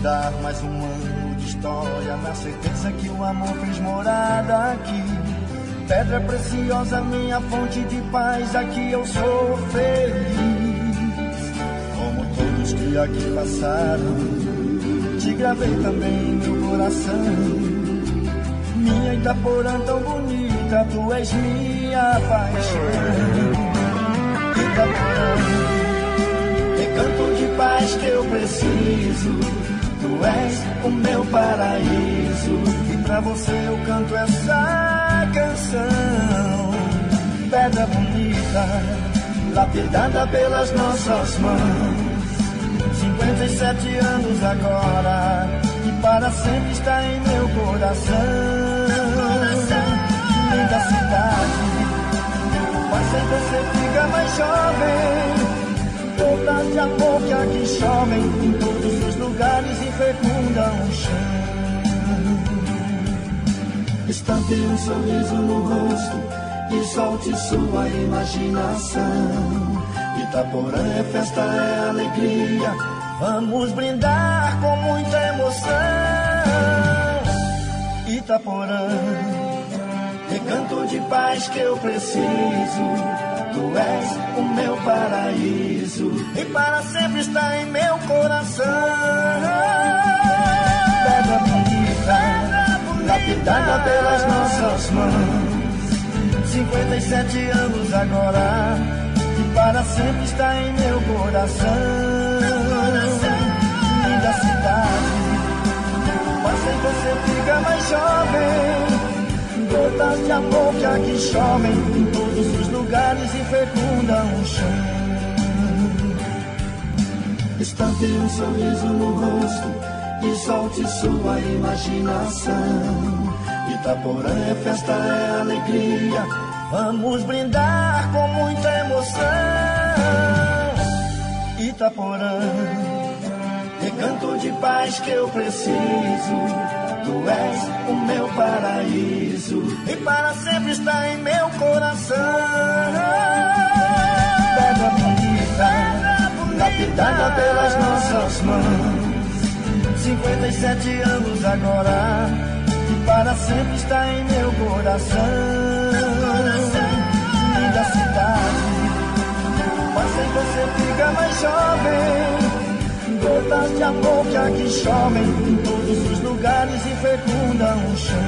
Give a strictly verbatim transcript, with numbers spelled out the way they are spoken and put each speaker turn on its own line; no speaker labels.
dar mais um ano de história, na certeza que o amor fez morada aqui. Pedra preciosa, minha fonte de paz, aqui eu sou feliz. Como todos que aqui passaram, te gravei também em meu coração. Minha Itaporã tão bonita, tu és minha paixão. Itaporã, recanto de paz que eu preciso, tu és o meu paraíso. E pra você eu canto essa canção. Pedra bonita, lapidada pelas nossas mãos. Cinquenta e sete anos agora, e para sempre está em meu coração. Linda cidade, mas sem você fica mais jovem. Gotas de amor que aqui chovem em todos os lugares e fecundam o chão. Estampe um sorriso no rosto e solte sua imaginação. Itaporã é festa, é alegria, vamos brindar com muita emoção. Itaporã, recanto de paz que eu preciso, tu és o meu paraíso e para sempre está em meu coração. Pedra bonita, lapidada pelas nossas mãos. Cinquenta e sete anos agora, e para sempre está em meu coração. Linda cidade, mas sem você fica mais jovem. Gotas de amor que aqui chovem em todos os lugares e fecundam o chão. Estampe um sorriso no rosto e solte sua imaginação. Itaporã é festa, é alegria, vamos brindar com muita emoção. Itaporã, recanto de paz que eu preciso, tu és o meu paraíso e para sempre está em meu coração. Pedra bonita, lapidada pelas nossas mãos. Cinquenta e sete anos agora, e para sempre está em meu coração. Linda cidade, mas sem você fica mais jovem. Gotas de amor que aqui chovem em todos os lugares e fecundam o chão.